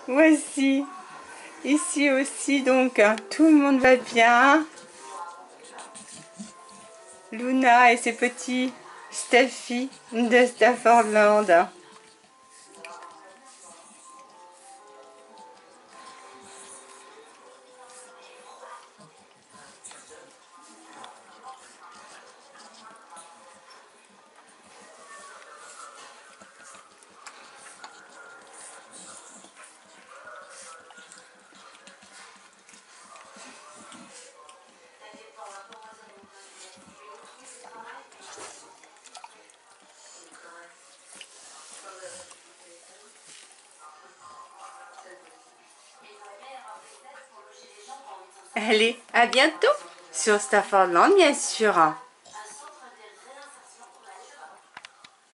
Voici. Ici aussi, donc, tout le monde va bien. Luna et ses petits Steffi de Staffordland. Allez, à bientôt sur Staffordland, bien sûr.